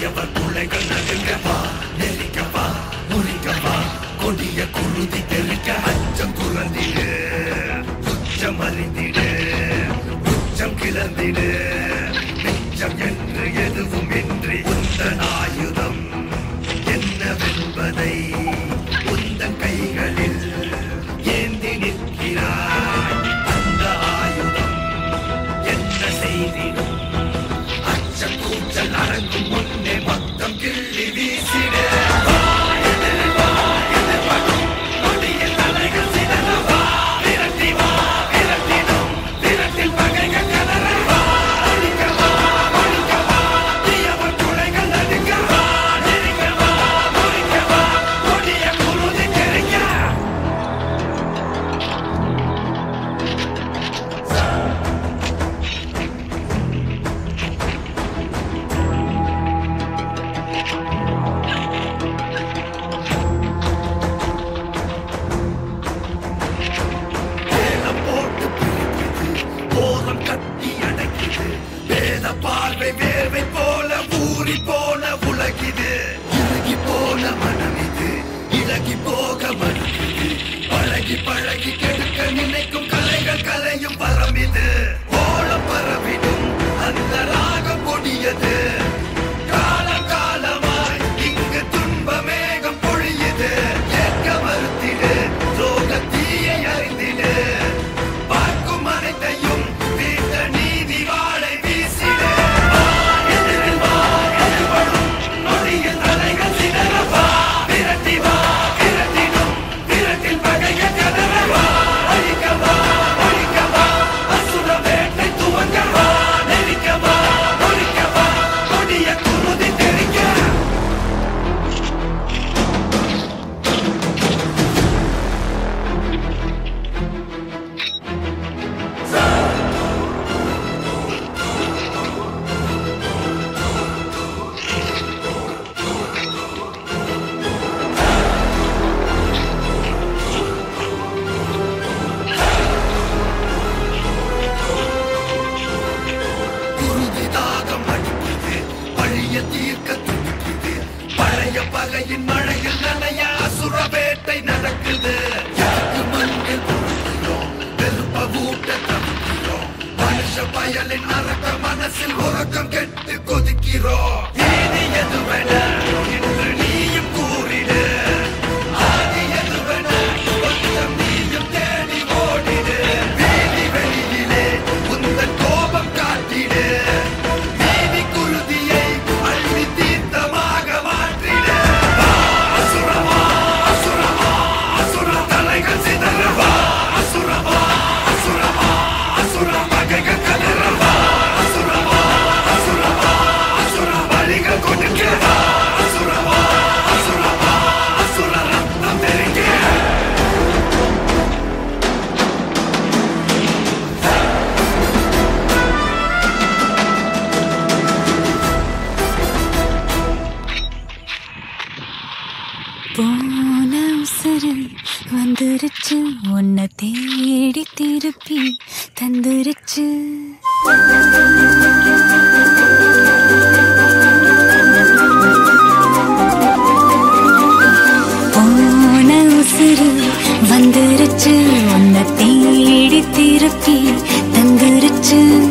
தீயவர் பிள்ளைகள் நடுங்கவா நெருங்கவா முறிக்கவா கொடிய குருதி தெளிக்க அச்சம் துறந்திடு உச்சம் அறிந்திடு உச்சம் கிளந்திடு மிச்சம் என்று எதுவும் இன்றி உந்தன் ஆயுதம் என்னவென்பதை உந்தன் கைகளில் ஏந்தி நிற்கிறாய் அந்த ஆயுதம் என்ன செய்திடும் அச்சம் கூச்சல் அடங்கும் முன்னே மொத்தம் கிள்ளி வீசிட பார்வை வேர்வை போல ஊறி போன உலகிது இறுகி போன மனம் இது இலகி போக மறுக்குது பழகி பழகி கெடுக்க நினைக்கும் கலைகள் கலையும் பரம் இது ஓலம் பரவிடும் அந்த ராகம் கொடியது காலம் காலமாய் இங்கு துன்ப மேகம் பொழியுது ஏற்க மறுத்திடு சோக தீயை அறிந்திடு பார்க்கும் அனைத்தையும் வீட்ட நீதி வாழை பகையின் மழையில் நனைய அசுர வேட்டை நடக்குது மண்ணில் பொறுக்கிறோம் வெறுப்ப ஊட்ட தவிக்கிறோம் மனுஷ பயலின் நரக்க மனசில் உறக்கம் கெட்டு கொதிக்கிறோம் நீதி எதுவென இன்று நீயும் கூறிடு ஆதி எதுவென கொஞ்சம் நீயும் தேடி ஓடிடு வீதி வெளியிலே உந்தன் கோபம் காட்டிடு நீதி குருதியை அள்ளி தீர்த்தமாக மாற்றிடு போன உசுறு வந்துருச்சு உன்னை தேடி திருப்பி தந்துருச்சு போன உசுறு வந்துருச்சு உன்னை தேடி திருப்பி தந்துருச்சு